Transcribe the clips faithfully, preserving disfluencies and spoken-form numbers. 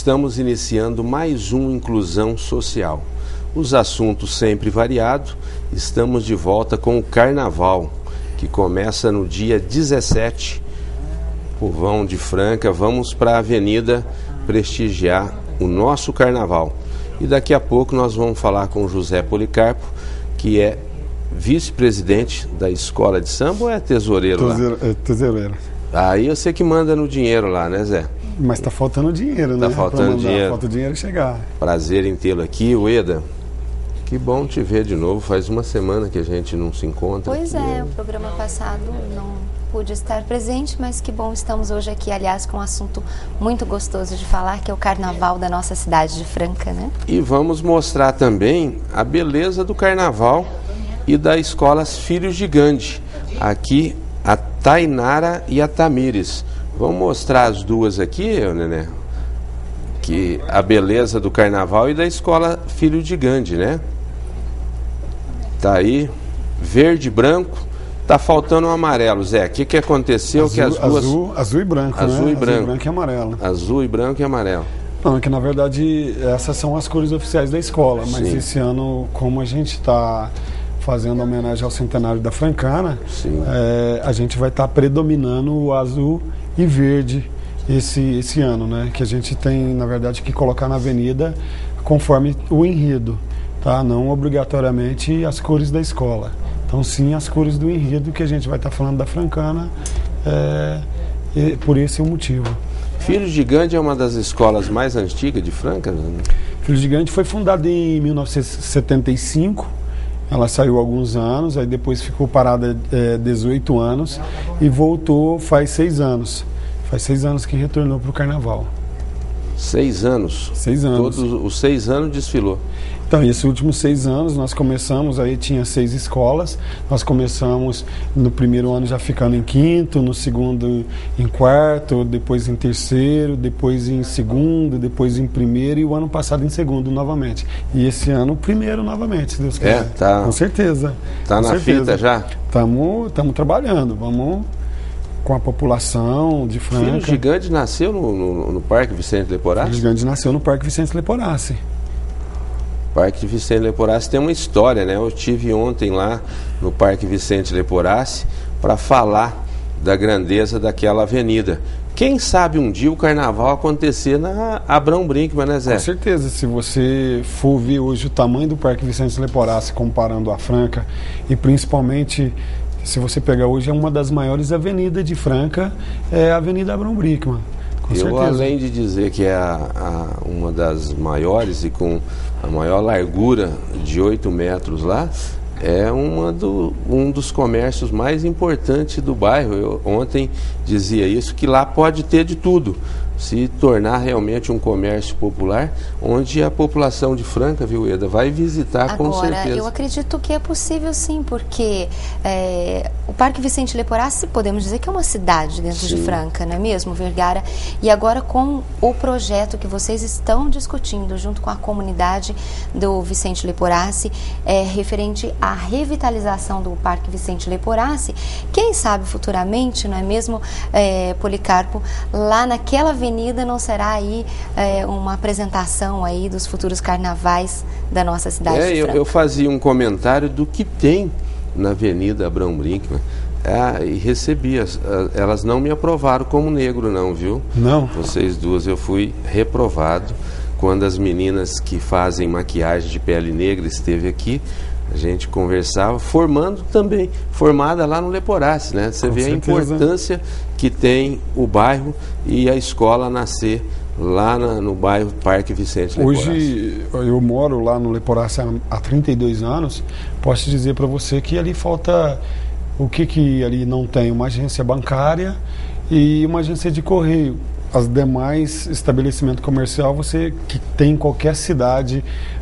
estamos iniciando mais um Inclusão Social. Os assuntos sempre variados, estamos de volta com o Carnaval, que começa no dia dezessete, povão de Franca. Vamos para a avenida prestigiar o nosso Carnaval. E daqui a pouco nós vamos falar com o José Policarpo, que é vice-presidente da escola de samba ou é tesoureiro lá? É tesoureiro. Aí você que manda no dinheiro lá, né, Zé? Mas tá faltando dinheiro, né? Tá faltando dinheiro. Falta dinheiro chegar. Prazer em tê-lo aqui, Ueda. Que bom te ver de novo. Faz uma semana que a gente não se encontra. Pois é, o programa passado não pude estar presente, mas que bom estamos hoje aqui, aliás, com um assunto muito gostoso de falar, que é o Carnaval da nossa cidade de Franca, né? E vamos mostrar também a beleza do Carnaval e da escola Filhos de Gandhi. Aqui, a Tainara e a Tamires. Vamos mostrar as duas aqui, Nené? Que a beleza do Carnaval e da escola Filhos de Gandhi, né? Tá aí, verde e branco. Tá faltando um amarelo, Zé. O que, que aconteceu? Azul, que as duas... azul, azul e branco, azul né? E branco. Azul e branco e amarelo. Azul e branco e amarelo. Não, é que na verdade essas são as cores oficiais da escola, mas Sim. esse ano, como a gente está fazendo homenagem ao centenário da Francana, é, a gente vai estar tá predominando o azul e verde esse, esse ano, né? Que a gente tem, na verdade, que colocar na avenida conforme o enredo, tá? Não obrigatoriamente as cores da escola. Então, sim, as cores do enredo, que a gente vai estar tá falando da Francana, é, e por esse o motivo. Filhos de Gandhi é uma das escolas mais antigas de Franca? Né? Filhos de Gandhi foi fundada em mil novecentos e setenta e cinco. Ela saiu há alguns anos, aí depois ficou parada é, dezoito anos e voltou faz seis anos. Faz seis anos que retornou para o Carnaval. Seis anos? Seis anos. Todos os seis anos desfilou. Então, esses últimos seis anos nós começamos, aí tinha seis escolas, nós começamos no primeiro ano já ficando em quinto, no segundo em quarto, depois em terceiro, depois em segundo, depois em primeiro e o ano passado em segundo novamente. E esse ano primeiro novamente, se Deus quiser. É, tá. Com certeza. Tá com na certeza. fita já? Estamos trabalhando, vamos com a população de Franca. Filhos de Gandhi nasceu no, no, no Parque Vicente Leporassi? Filhos de Gandhi nasceu no Parque Vicente Leporassi. Parque Vicente Leporassi tem uma história, né? Eu estive ontem lá no Parque Vicente Leporassi para falar da grandeza daquela avenida. Quem sabe um dia o Carnaval acontecer na Abrão Brinkmann, né, Zé? Com certeza. Se você for ver hoje o tamanho do Parque Vicente Leporassi comparando a Franca, e principalmente se você pegar hoje, é uma das maiores avenidas de Franca, é a Avenida Abrão Brinkmann. Com Eu, certeza. além de dizer que é a, a, uma das maiores e com a maior largura de oito metros lá, é uma do, um dos comércios mais importantes do bairro. Eu ontem dizia isso, que lá pode ter de tudo, se tornar realmente um comércio popular, onde a população de Franca, viu, Eda, vai visitar. Agora, com certeza. Eu acredito que é possível sim, porque é, o Parque Vicente Leporassi, podemos dizer que é uma cidade dentro sim. de Franca, não é mesmo, Vergara? E agora com o projeto que vocês estão discutindo junto com a comunidade do Vicente Leporassi, é, referente à revitalização do Parque Vicente Leporassi, quem sabe futuramente, não é mesmo, é, Policarpo, lá naquela avenida avenida não será aí é, uma apresentação aí dos futuros carnavais da nossa cidade é, de Franca? Eu, eu fazia um comentário do que tem na Avenida Abrão Brinkmann, é, e recebi, as, elas não me aprovaram como negro não, viu? Não. Vocês duas, eu fui reprovado quando as meninas que fazem maquiagem de pele negra esteve aqui. A gente conversava, formando também, formada lá no Leporassi, né? Você Com vê certeza. a importância que tem o bairro e a escola nascer lá na, no bairro Parque Vicente Leporassi. Hoje eu moro lá no Leporassi há, há trinta e dois anos, posso dizer para você que ali falta, o que que ali não tem? Uma agência bancária e uma agência de correio. As demais estabelecimentos comercial você que tem em qualquer cidade,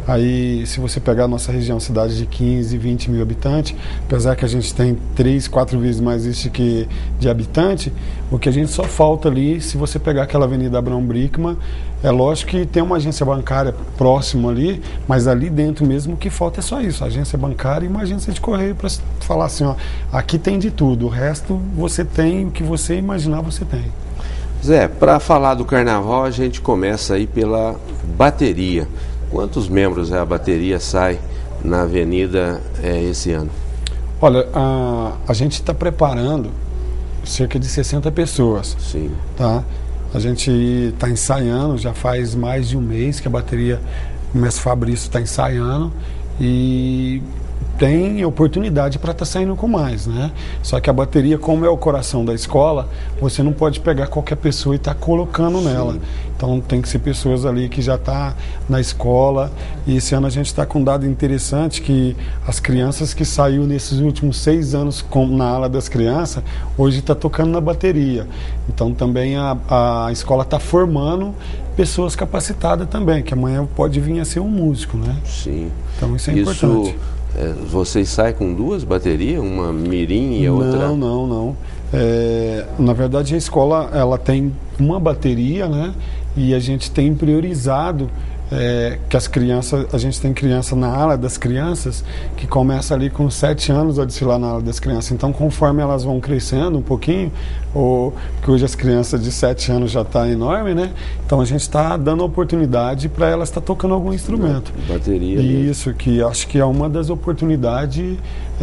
aí se você pegar a nossa região, cidade de quinze, vinte mil habitantes, apesar que a gente tem três, quatro vezes mais isso que de habitante, o que a gente só falta ali, se você pegar aquela Avenida Abrão Brinkmann, é lógico que tem uma agência bancária próximo ali, mas ali dentro mesmo o que falta é só isso, agência bancária e uma agência de correio para falar assim, ó, aqui tem de tudo, o resto você tem, o que você imaginar você tem. Zé, para falar do carnaval, a gente começa aí pela bateria. Quantos membros a bateria sai na avenida é, esse ano? Olha, a, a gente está preparando cerca de sessenta pessoas. Sim. Tá? A gente está ensaiando, já faz mais de um mês que a bateria, o mestre Fabrício está ensaiando e tem oportunidade para estar tá saindo com mais, né? Só que a bateria, como é o coração da escola, você não pode pegar qualquer pessoa e estar tá colocando Sim. nela. Então tem que ser pessoas ali que já tá na escola. E esse ano a gente está com um dado interessante que as crianças que saiu nesses últimos seis anos com, na ala das crianças, hoje está tocando na bateria. Então também a, a escola está formando pessoas capacitadas também, que amanhã pode vir a ser um músico, né? Sim. Então isso é isso... importante. É, vocês saem com duas baterias, uma mirim e a outra? Não, não, não. É, na verdade a escola ela tem uma bateria, né? E a gente tem priorizado é, que as crianças, a gente tem criança na ala das crianças que começa ali com sete anos a desfilar na ala das crianças. Então conforme elas vão crescendo um pouquinho, ou, porque hoje as crianças de sete anos já estão tá enorme, né? Então a gente está dando oportunidade para elas estar tá tocando algum instrumento. Bateria. Isso, mesmo. Que acho que é uma das oportunidades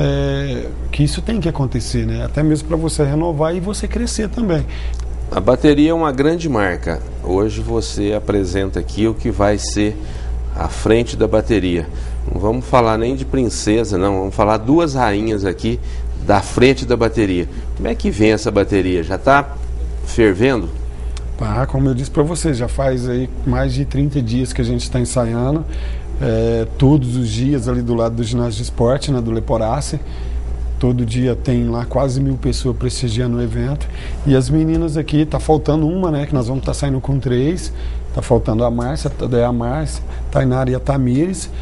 é, que isso tem que acontecer, né? Até mesmo para você renovar e você crescer também. A bateria é uma grande marca. Hoje você apresenta aqui o que vai ser a frente da bateria. Não vamos falar nem de princesa, não. Vamos falar duas rainhas aqui da frente da bateria. Como é que vem essa bateria? Já está fervendo? Ah, como eu disse para você, já faz aí mais de trinta dias que a gente está ensaiando. É, todos os dias ali do lado do ginásio de esporte, né, do Leporace. Todo dia tem lá quase mil pessoas prestigiando o evento. E as meninas aqui, tá faltando uma, né? Que nós vamos estar tá saindo com três. Tá faltando a Márcia, a Márcia, Tainara e a Tamires.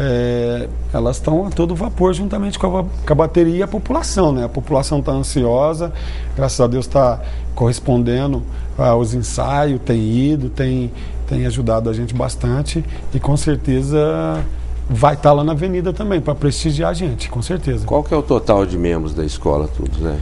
É, elas estão a todo vapor juntamente com a, com a bateria e a população, né? A população está ansiosa, graças a Deus está correspondendo aos ensaios, tem ido, tem, tem ajudado a gente bastante e com certeza vai estar tá lá na avenida também, para prestigiar a gente, com certeza. Qual que é o total de membros da escola, tudo, né?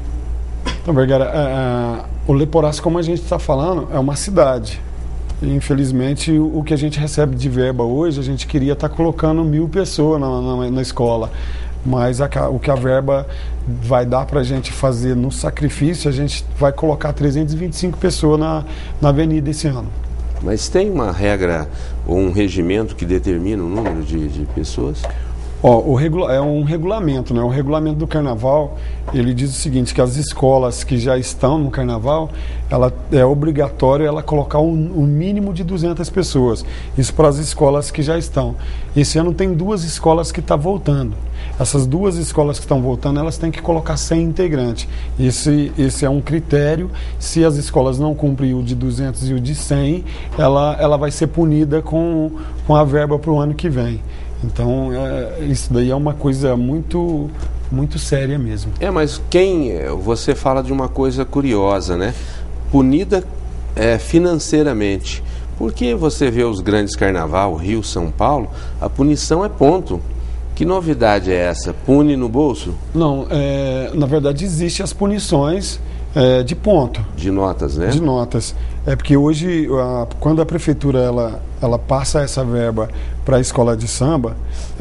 Então, Vergara, é, o Leporace, como a gente está falando, é uma cidade. E, infelizmente, o, o que a gente recebe de verba hoje, a gente queria estar tá colocando mil pessoas na, na, na escola. Mas a, o que a verba vai dar para a gente fazer no sacrifício, a gente vai colocar trezentas e vinte e cinco pessoas na, na avenida esse ano. Mas tem uma regra ou um regimento que determina o número de, de pessoas? Ó, o regula é um regulamento, né? O regulamento do carnaval, ele diz o seguinte, que as escolas que já estão no carnaval, ela é obrigatório ela colocar um, um mínimo de duzentas pessoas. Isso para as escolas que já estão. Esse ano tem duas escolas que estão voltando. Essas duas escolas que estão voltando, elas têm que colocar cem integrantes. Esse, esse é um critério. Se as escolas não cumprem o de duzentos e o de cem, ela, ela vai ser punida com, com a verba para o ano que vem. Então, é, isso daí é uma coisa muito, muito séria mesmo. É, mas quem... Você fala de uma coisa curiosa, né? Punida é, financeiramente. Porque você vê os grandes carnaval, Rio, São Paulo, a punição é ponto. Que novidade é essa? Pune no bolso? Não, é, na verdade existem as punições é, de ponto. De notas, né? De notas. É porque hoje, a, quando a prefeitura ela, ela passa essa verba para a escola de samba,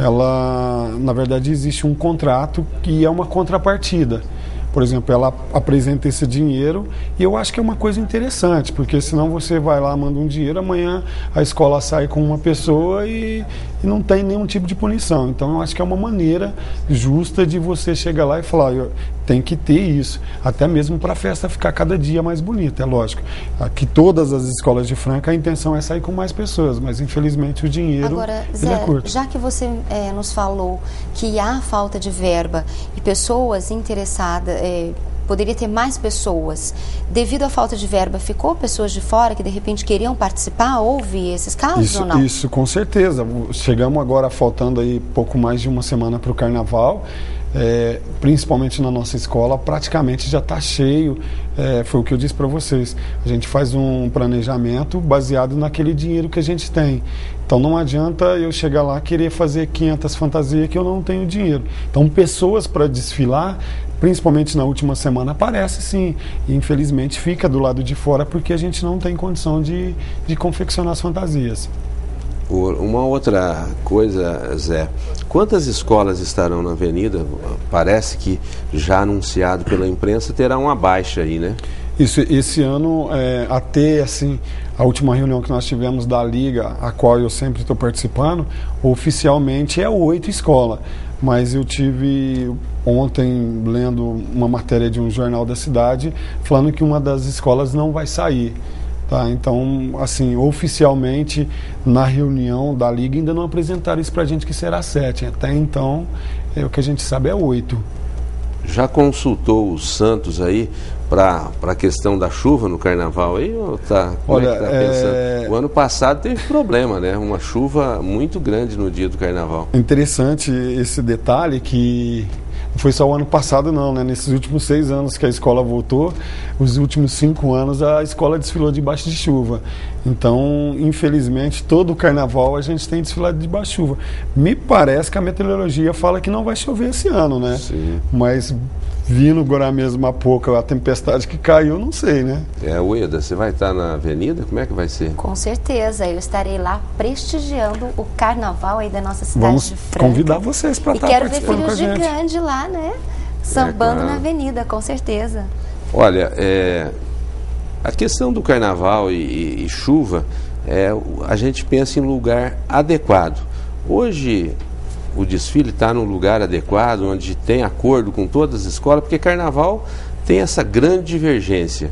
ela, na verdade, existe um contrato que é uma contrapartida. Por exemplo, ela apresenta esse dinheiro e eu acho que é uma coisa interessante, porque senão você vai lá, manda um dinheiro, amanhã a escola sai com uma pessoa e, e não tem nenhum tipo de punição. Então eu acho que é uma maneira justa de você chegar lá e falar, eu, tem que ter isso, até mesmo para a festa ficar cada dia mais bonita, é lógico. Aqui todas as escolas de Franca a intenção é sair com mais pessoas, mas infelizmente o dinheiro Agora, ele Zé, é curto. Já que você é, nos falou que há falta de verba e pessoas interessadas, é, poderia ter mais pessoas, devido à falta de verba, ficou pessoas de fora que de repente queriam participar? Houve esses casos isso, ou não? Isso, com certeza. Chegamos agora faltando aí pouco mais de uma semana para o carnaval. É, principalmente na nossa escola, praticamente já está cheio. É, foi o que eu disse para vocês. A gente faz um planejamento baseado naquele dinheiro que a gente tem. Então não adianta eu chegar lá querer fazer quinhentas fantasias que eu não tenho dinheiro. Então pessoas para desfilar principalmente na última semana, aparece sim. E infelizmente fica do lado de fora porque a gente não tem condição de, de confeccionar as fantasias. Uma outra coisa, Zé, quantas escolas estarão na avenida? Parece que já anunciado pela imprensa terá uma baixa aí, né? Isso, esse ano, é, até assim, a última reunião que nós tivemos da Liga, a qual eu sempre estou participando, oficialmente é oito escolas. Mas eu tive ontem lendo uma matéria de um jornal da cidade falando que uma das escolas não vai sair. Tá, então, assim, oficialmente, na reunião da Liga, ainda não apresentaram isso pra gente que será sete. Até então, é, o que a gente sabe é oito. Já consultou o Santos aí para a questão da chuva no Carnaval aí? Ou tá, como Olha, é que tá pensando? É... O ano passado teve problema, né? Uma chuva muito grande no dia do Carnaval. Interessante esse detalhe que... Não foi só o ano passado não, né? Nesses últimos seis anos que a escola voltou, os últimos cinco anos a escola desfilou debaixo de chuva. Então, infelizmente, todo o carnaval a gente tem desfilado debaixo de chuva. Me parece que a meteorologia fala que não vai chover esse ano, né? Sim. Mas vindo agora mesmo há pouco a tempestade que caiu, não sei, né? É, Ueda, você vai estar na avenida? Como é que vai ser? Com certeza, eu estarei lá prestigiando o carnaval aí da nossa cidade Vamos de Franca. Convidar vocês para estar participando com a gente. E quero ver filhos de grande lá, né? Sambando é, claro. Na avenida, com certeza. Olha, é, a questão do carnaval e, e, e chuva, é, a gente pensa em lugar adequado. Hoje o desfile está num lugar adequado, onde tem acordo com todas as escolas, porque carnaval tem essa grande divergência.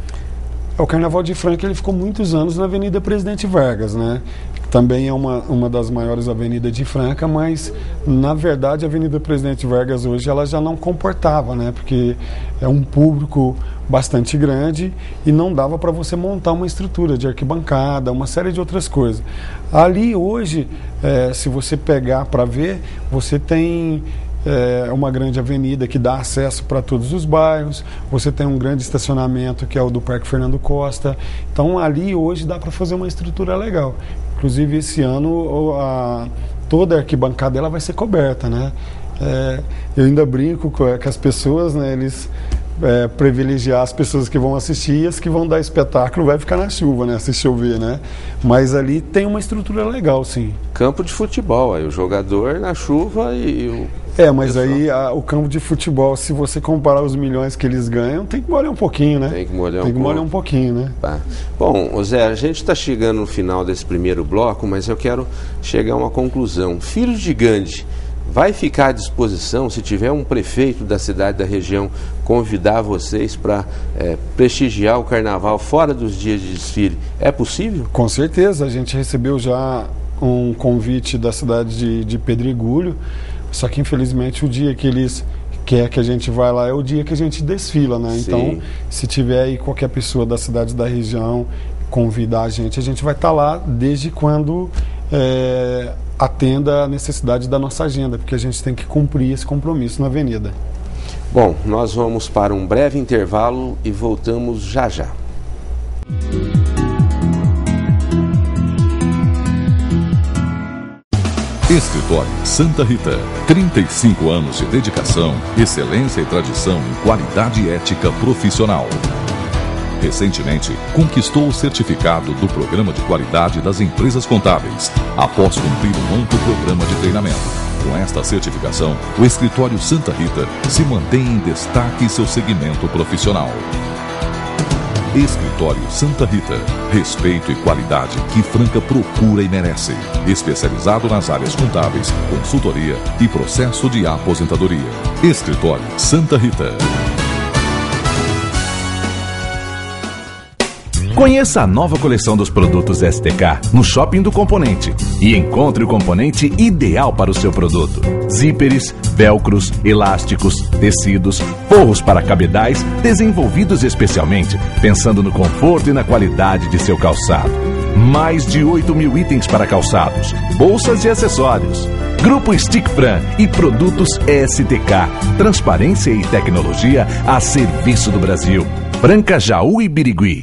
O Carnaval de Franca ele ficou muitos anos na Avenida Presidente Vargas, né? Também é uma, uma das maiores avenidas de Franca, mas na verdade a Avenida Presidente Vargas hoje ela já não comportava, né? Porque é um público bastante grande e não dava para você montar uma estrutura de arquibancada, uma série de outras coisas. Ali hoje, é, se você pegar para ver, você tem é, uma grande avenida que dá acesso para todos os bairros, você tem um grande estacionamento que é o do Parque Fernando Costa. Então ali hoje dá para fazer uma estrutura legal. Inclusive esse ano a, toda a arquibancada ela vai ser coberta, né? É, eu ainda brinco com, com as pessoas, né? Eles é, privilegiar as pessoas que vão assistir e as que vão dar espetáculo vai ficar na chuva, né? Se chover, né? Mas ali tem uma estrutura legal, sim. Campo de futebol, aí o jogador na chuva e o... É, mas pessoal. aí a, o campo de futebol, se você comparar os milhões que eles ganham, tem que molhar um pouquinho, né? Tem que molhar tem um que molhar um pouquinho, né? Tá. Bom, Zé, a gente está chegando no final desse primeiro bloco, mas eu quero chegar a uma conclusão. Filhos de Gandhi vai ficar à disposição, se tiver um prefeito da cidade, da região, convidar vocês para é, prestigiar o carnaval fora dos dias de desfile? É possível? Com certeza, a gente recebeu já um convite da cidade de, de Pedregulho, só que infelizmente o dia que eles querem que a gente vá lá é o dia que a gente desfila, né? Sim. Então, se tiver aí qualquer pessoa da cidade, da região, convidar a gente, a gente vai estar lá desde quando... É, atenda a necessidade da nossa agenda, porque a gente tem que cumprir esse compromisso na avenida. Bom, nós vamos para um breve intervalo e voltamos já já. Escritório Santa Rita, trinta e cinco anos de dedicação, excelência e tradição em qualidade e ética profissional. Recentemente, conquistou o certificado do Programa de Qualidade das Empresas Contábeis, após cumprir um amplo programa de treinamento. Com esta certificação, o Escritório Santa Rita se mantém em destaque em seu segmento profissional. Escritório Santa Rita, respeito e qualidade que Franca procura e merece. Especializado nas áreas contábeis, consultoria e processo de aposentadoria. Escritório Santa Rita. Conheça a nova coleção dos produtos S T K no Shopping do Componente e encontre o componente ideal para o seu produto. Zíperes, velcros, elásticos, tecidos, forros para cabedais, desenvolvidos especialmente pensando no conforto e na qualidade de seu calçado. Mais de oito mil itens para calçados, bolsas e acessórios. Grupo Stick Fran e produtos S T K. Transparência e tecnologia a serviço do Brasil. Franca, Jaú e Birigui.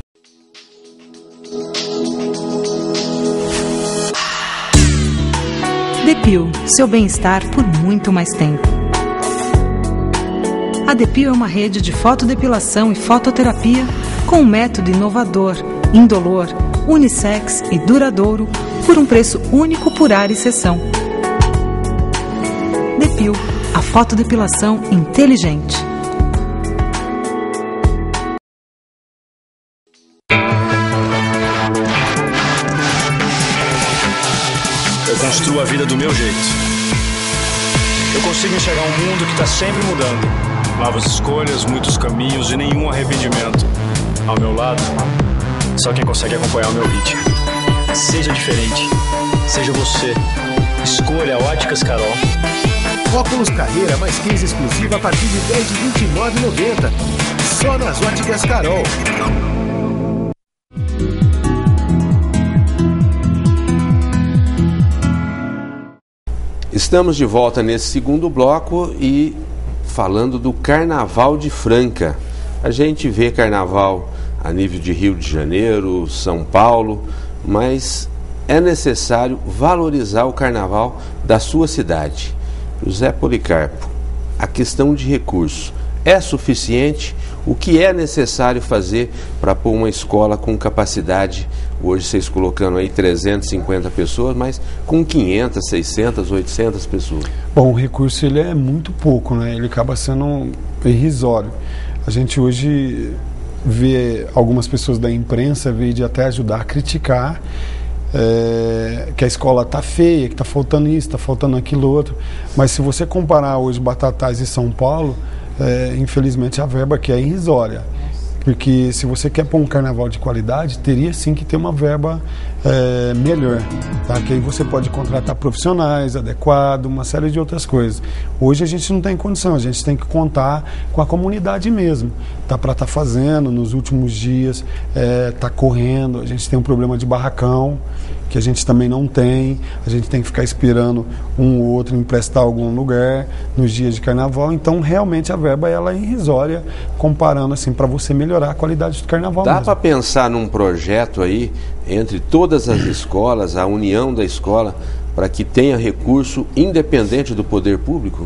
Depil, seu bem-estar por muito mais tempo. A Depil é uma rede de fotodepilação e fototerapia com um método inovador, indolor, unissex e duradouro por um preço único por área e sessão. Depil, a fotodepilação inteligente. Eu construo a vida do meu jeito. Eu consigo enxergar um mundo que está sempre mudando. Novas escolhas, muitos caminhos e nenhum arrependimento. Ao meu lado, só quem consegue acompanhar o meu ritmo. Seja diferente. Seja você. Escolha Óticas Carol. Óculos Carreira mais quinze exclusiva a partir de dez de vinte e nove reais e noventa centavos. Só nas Óticas Carol. Estamos de volta nesse segundo bloco e falando do Carnaval de Franca. A gente vê carnaval a nível de Rio de Janeiro, São Paulo, mas é necessário valorizar o carnaval da sua cidade. José Policarpo, a questão de recursos é suficiente? O que é necessário fazer para pôr uma escola com capacidade, hoje vocês colocando aí trezentas e cinquenta pessoas, mas com quinhentas, seiscentas, oitocentas pessoas? Bom, o recurso ele é muito pouco, né? Ele acaba sendo irrisório. A gente hoje vê algumas pessoas da imprensa vir de até ajudar a criticar é, que a escola está feia, que está faltando isso, está faltando aquilo outro. Mas se você comparar hoje Batatais e São Paulo, É, infelizmente a verba aqui é irrisória, porque se você quer pôr um carnaval de qualidade, teria sim que ter uma verba é, melhor, tá? Que aí você pode contratar profissionais adequados, uma série de outras coisas. Hoje a gente não tem condição, a gente tem que contar com a comunidade mesmo, tá? Para estar tá fazendo nos últimos dias, é, tá correndo, a gente tem um problema de barracão, que a gente também não tem, a gente tem que ficar esperando um ou outro emprestar algum lugar nos dias de carnaval, então realmente a verba ela é irrisória, comparando assim, para você melhorar a qualidade do carnaval. Dá para pensar num projeto aí, entre todas as escolas, a união da escola, para que tenha recurso independente do poder público?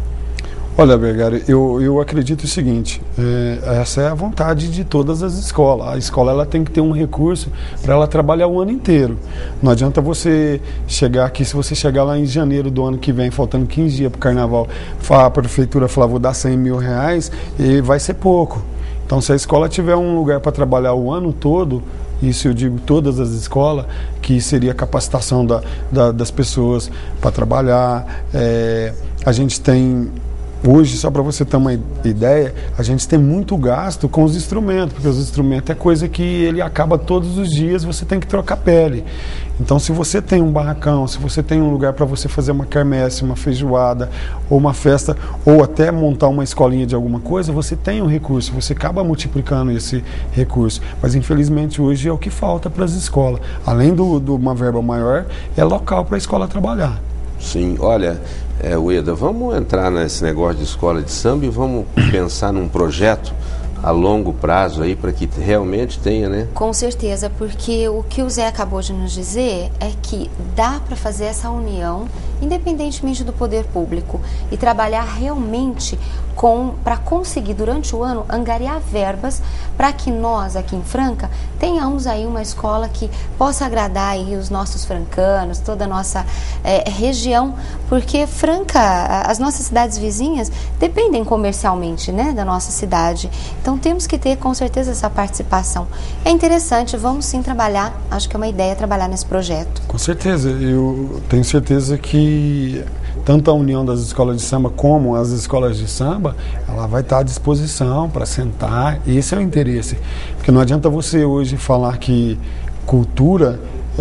Olha, Vergara, eu, eu acredito o seguinte, é, essa é a vontade de todas as escolas. A escola ela tem que ter um recurso para ela trabalhar o ano inteiro. Não adianta você chegar aqui, se você chegar lá em janeiro do ano que vem, faltando quinze dias para o carnaval, a prefeitura falar, vou dar cem mil reais, e vai ser pouco. Então, se a escola tiver um lugar para trabalhar o ano todo, isso eu digo todas as escolas, que seria a capacitação da, da, das pessoas para trabalhar. É, a gente tem... Hoje, só para você ter uma ideia, a gente tem muito gasto com os instrumentos, porque os instrumentos é coisa que ele acaba todos os dias, você tem que trocar pele. Então, se você tem um barracão, se você tem um lugar para você fazer uma quermesse, uma feijoada, ou uma festa, ou até montar uma escolinha de alguma coisa, você tem um recurso, você acaba multiplicando esse recurso. Mas, infelizmente, hoje é o que falta para as escolas. Além de uma verba maior, é local para a escola trabalhar. Sim, olha... É, Ueda, vamos entrar nesse negócio de escola de samba e vamos pensar num projeto a longo prazo aí para que realmente tenha, né? Com certeza, porque o que o Zé acabou de nos dizer é que dá para fazer essa união independentemente do poder público e trabalhar realmente com para conseguir durante o ano angariar verbas para que nós aqui em Franca tenhamos aí uma escola que possa agradar aí os nossos francanos, toda a nossa é, região, porque Franca, as nossas cidades vizinhas dependem comercialmente, né, da nossa cidade. Então temos que ter com certeza essa participação. É interessante, vamos sim trabalhar, acho que é uma ideia trabalhar nesse projeto. Com certeza, eu tenho certeza que tanto a união das escolas de samba como as escolas de samba, ela vai estar à disposição para sentar, esse é o interesse. Porque não adianta você hoje falar que cultura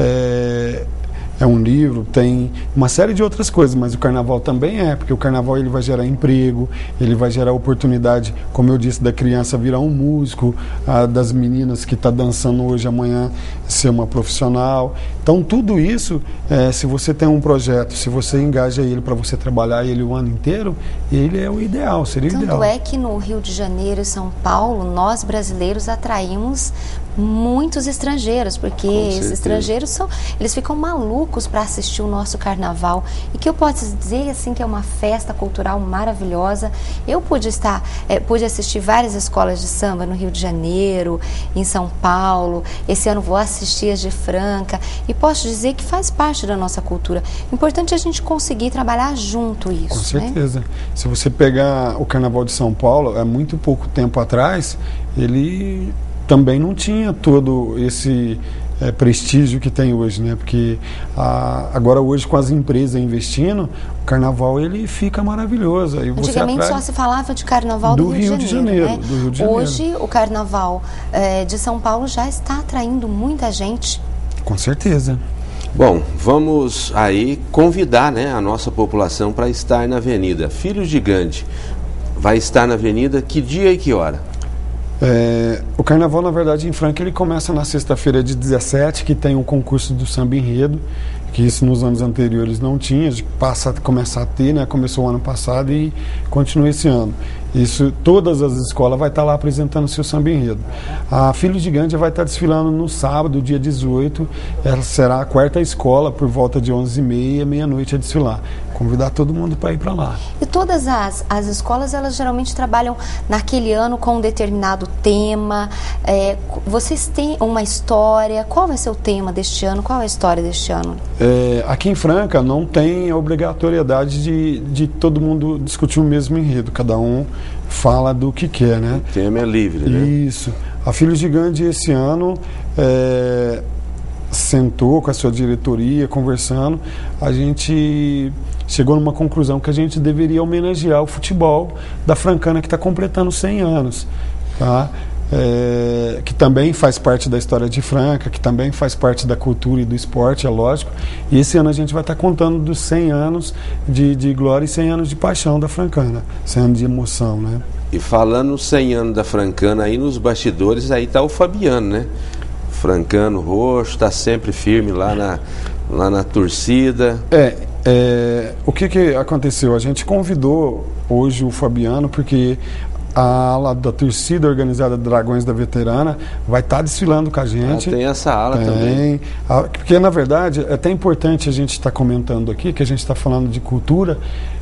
é, é um livro, tem uma série de outras coisas, mas o carnaval também é, porque o carnaval ele vai gerar emprego, ele vai gerar oportunidade, como eu disse, da criança virar um músico, a, das meninas que está dançando hoje, amanhã ser uma profissional. Então tudo isso, é, se você tem um projeto, se você engaja ele para você trabalhar ele o ano inteiro, ele é o ideal, seria o ideal. Tanto é que no Rio de Janeiro e São Paulo, nós brasileiros atraímos muitos estrangeiros, porque esses estrangeiros são, eles ficam malucos para assistir o nosso carnaval, e que eu posso dizer assim que é uma festa cultural maravilhosa. Eu pude estar, é, pude assistir várias escolas de samba no Rio de Janeiro, em São Paulo. Esse ano vou assistir as de Franca, e posso dizer que faz parte da nossa cultura. Importante a gente conseguir trabalhar junto isso. Com certeza. Né? Se você pegar o Carnaval de São Paulo, há muito pouco tempo atrás, ele também não tinha todo esse é, prestígio que tem hoje, né? Porque a, agora hoje, com as empresas investindo, o Carnaval ele fica maravilhoso. Aí você Antigamente atrai... só se falava de Carnaval do, do Rio, Rio de Janeiro, Janeiro, né? do Rio de Janeiro. Hoje o Carnaval é, de São Paulo já está atraindo muita gente. Com certeza. Bom, vamos aí convidar, né, a nossa população para estar na Avenida. Filhos de Gandhi vai estar na Avenida que dia e que hora? É, o Carnaval, na verdade, em Franca, ele começa na sexta-feira de dezessete, que tem o concurso do Samba Enredo, que isso nos anos anteriores não tinha, passa a começar a ter, né? Começou o ano passado e continua esse ano. Isso, todas as escolas vai estar lá apresentando o seu Samba Enredo. A Filhos de Gandhi vai estar desfilando no sábado, dia dezoito, ela será a quarta escola, por volta de onze e meia, meia-noite a desfilar. Convidar todo mundo para ir para lá. E todas as, as escolas, elas geralmente trabalham naquele ano com um determinado tema. É, vocês têm uma história? Qual vai ser o tema deste ano? Qual é a história deste ano? É, aqui em Franca não tem a obrigatoriedade de, de todo mundo discutir o mesmo enredo. Cada um fala do que quer, né? O tema é livre, né? Isso. A Filhos de Gandhi esse ano é, sentou com a sua diretoria, conversando. A gente chegou numa conclusão que a gente deveria homenagear o futebol da Francana, que está completando cem anos, tá? É, que também faz parte da história de Franca, que também faz parte da cultura e do esporte, é lógico. E esse ano a gente vai estar contando dos cem anos de, de glória e cem anos de paixão da Francana, cem anos de emoção, né? E falando cem anos da Francana, aí nos bastidores, aí tá o Fabiano, né? Francano roxo, está sempre firme lá na, lá na torcida. É, é, o que que aconteceu? A gente convidou hoje o Fabiano porque a ala da torcida organizada Dragões da Veterana vai estar tá desfilando com a gente. Ah, tem essa ala tem, também. A, porque, na verdade, é até importante a gente estar tá comentando aqui, que a gente está falando de cultura.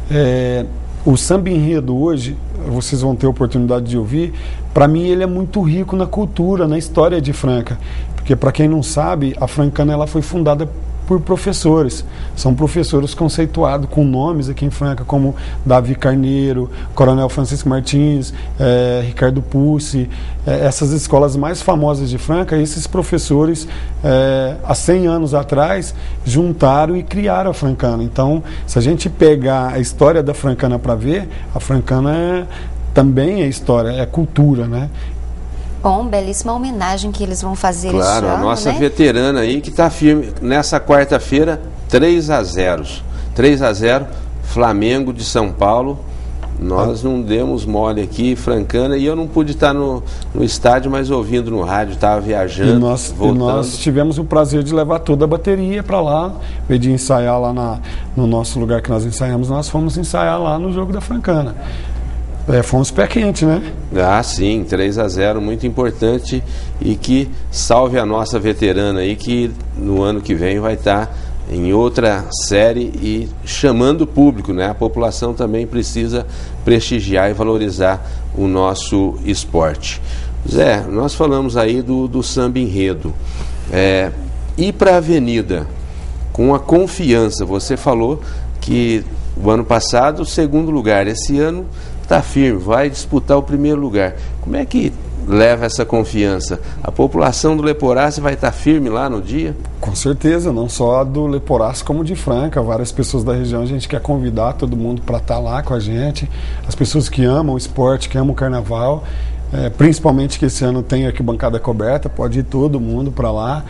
É, o Samba Enredo hoje, vocês vão ter a oportunidade de ouvir, para mim ele é muito rico na cultura, na história de Franca. Porque, para quem não sabe, a Francana ela foi fundada por professores. São professores conceituados com nomes aqui em Franca, como Davi Carneiro, Coronel Francisco Martins, eh, Ricardo Pucci, eh, essas escolas mais famosas de Franca. Esses professores, eh, há cem anos atrás, juntaram e criaram a Francana. Então, se a gente pegar a história da Francana para ver, a Francana é, também é história, é cultura, né? Bom, belíssima homenagem que eles vão fazer claro, este ano, a nossa né? veterana aí que está firme nessa quarta-feira, três a zero. três a zero, Flamengo de São Paulo. Nós não demos mole aqui, Francana, e eu não pude estar no, no estádio, mas ouvindo no rádio, estava viajando, e nós, voltando. E nós tivemos o prazer de levar toda a bateria para lá, em vez de ensaiar lá na, no nosso lugar que nós ensaiamos, nós fomos ensaiar lá no jogo da Francana. É, fomos pé quente, né? Ah, sim, três a zero, muito importante, e que salve a nossa veterana aí, que no ano que vem vai estar em outra série e chamando o público, né? A população também precisa prestigiar e valorizar o nosso esporte. Zé, nós falamos aí do, do Samba Enredo. É, ir para a Avenida com a confiança, você falou que o ano passado, segundo lugar, esse ano está firme, vai disputar o primeiro lugar. Como é que leva essa confiança? A população do Leporace vai estar firme lá no dia? Com certeza, não só do Leporace como de Franca. Várias pessoas da região, a gente quer convidar todo mundo para estar lá com a gente. As pessoas que amam o esporte, que amam o carnaval, é, principalmente que esse ano tem arquibancada coberta, pode ir todo mundo para lá.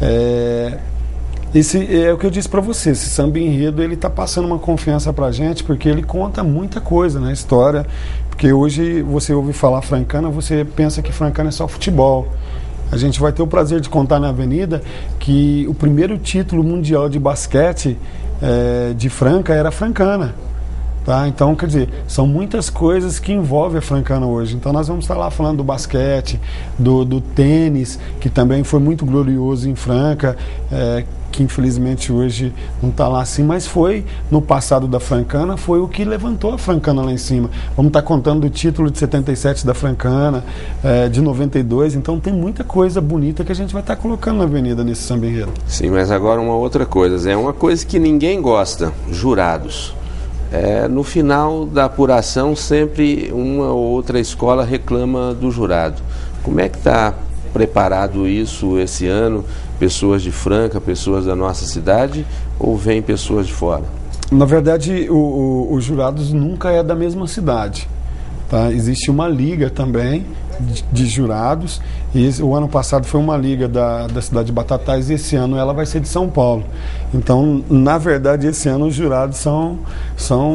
É... Esse é o que eu disse para você, esse Samba Enredo ele está passando uma confiança para a gente, porque ele conta muita coisa na história, porque hoje você ouve falar Francana, você pensa que Francana é só futebol. A gente vai ter o prazer de contar na Avenida que o primeiro título mundial de basquete é, de Franca era Francana. Tá? Então, quer dizer, são muitas coisas que envolvem a Francana hoje. Então nós vamos estar lá falando do basquete, do, do tênis, que também foi muito glorioso em Franca, é, que infelizmente hoje não está lá assim, mas foi no passado da Francana, foi o que levantou a Francana lá em cima. Vamos estar contando do título de setenta e sete da Francana, é, de noventa e dois, então tem muita coisa bonita que a gente vai estar colocando na avenida nesse samba enredo. Sim, mas agora uma outra coisa, é uma coisa que ninguém gosta, jurados. É, no final da apuração, sempre uma ou outra escola reclama do jurado. Como é que está preparado isso esse ano? Pessoas de Franca, pessoas da nossa cidade, ou vem pessoas de fora? Na verdade, o, o, os jurados nunca é da mesma cidade. Tá? Existe uma liga também de, de jurados, e esse, o ano passado foi uma liga da, da cidade de Batatais, e esse ano ela vai ser de São Paulo. Então, na verdade, esse ano os jurados são, são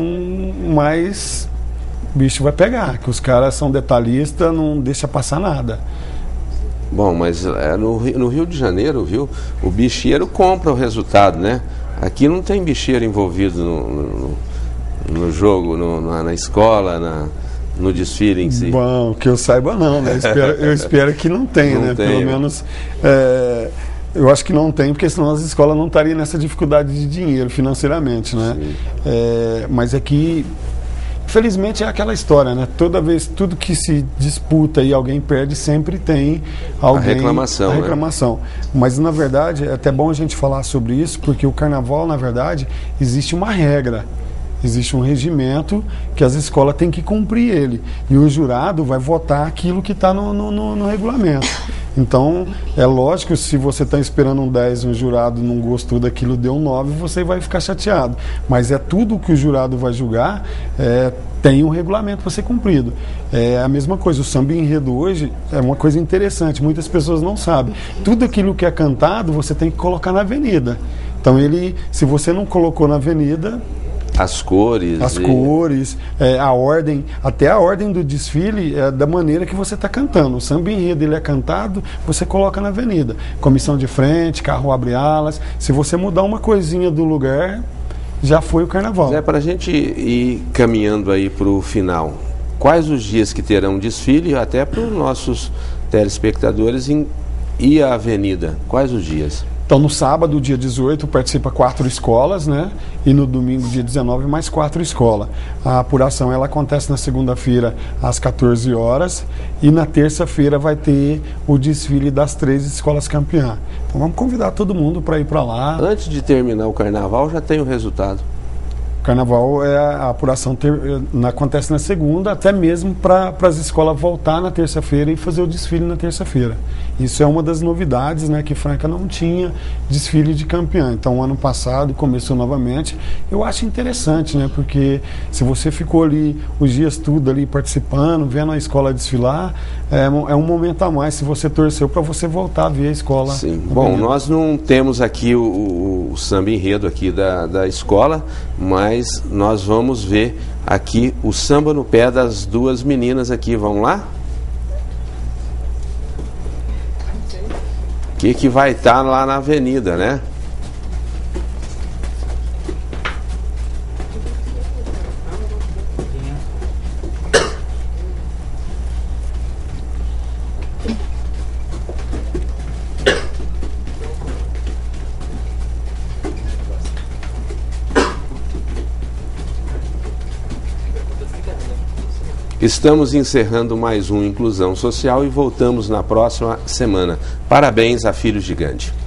mais... O bicho vai pegar, que os caras são detalhistas, não deixa passar nada. Bom, mas é, no, no Rio de Janeiro, viu, o bicheiro compra o resultado, né? Aqui não tem bicheiro envolvido no, no, no jogo, no, na, na escola, na... no desfile em si? Bom, que eu saiba não, né? Eu espero, eu espero que não tenha, não né? Tem, Pelo né? menos, é, eu acho que não tem, porque senão as escolas não estariam nessa dificuldade de dinheiro financeiramente, né? É, mas é que, felizmente, é aquela história, né? Toda vez, tudo que se disputa e alguém perde, sempre tem alguém... A reclamação, a reclamação. Né? Mas, na verdade, é até bom a gente falar sobre isso, porque o carnaval, na verdade, existe uma regra. Existe um regimento que as escolas têm que cumprir ele. E o jurado vai votar aquilo que está no, no, no, no regulamento. Então, é lógico, se você está esperando um dez e um jurado não gostou daquilo, deu um nove, você vai ficar chateado. Mas é tudo que o jurado vai julgar, é, tem um regulamento para ser cumprido. É a mesma coisa, o samba enredo hoje é uma coisa interessante, muitas pessoas não sabem. Tudo aquilo que é cantado, você tem que colocar na avenida. Então, ele, se você não colocou na avenida... As cores. As e... cores, é, a ordem, até a ordem do desfile é da maneira que você está cantando. O samba enredo ele é cantado, você coloca na avenida. Comissão de frente, carro abre alas. Se você mudar uma coisinha do lugar, já foi o carnaval. É para a gente ir caminhando aí para o final. Quais os dias que terão desfile, até para os nossos telespectadores em, ir à avenida? Quais os dias? Então, no sábado, dia dezoito, participa quatro escolas, né? E no domingo, dia dezenove, mais quatro escolas. A apuração ela acontece na segunda-feira, às quatorze horas. E na terça-feira vai ter o desfile das três escolas campeãs. Então, vamos convidar todo mundo para ir para lá. Antes de terminar o carnaval, já tem o resultado. Carnaval, é a apuração ter, na, acontece na segunda, até mesmo para as escolas voltar na terça-feira e fazer o desfile na terça-feira. Isso é uma das novidades, né, que Franca não tinha desfile de campeã. Então, ano passado começou novamente. Eu acho interessante, né, porque se você ficou ali os dias tudo ali participando, vendo a escola desfilar, é, é um momento a mais. Se você torceu para você voltar a ver a escola. Sim. Bom, avenida. Nós não temos aqui o, o, o samba enredo aqui da, da escola, mas nós vamos ver aqui o samba no pé das duas meninas aqui. Vamos lá? O que, que vai estar lá na avenida, né? Estamos encerrando mais um Inclusão Social e voltamos na próxima semana. Parabéns a Filhos Gigante.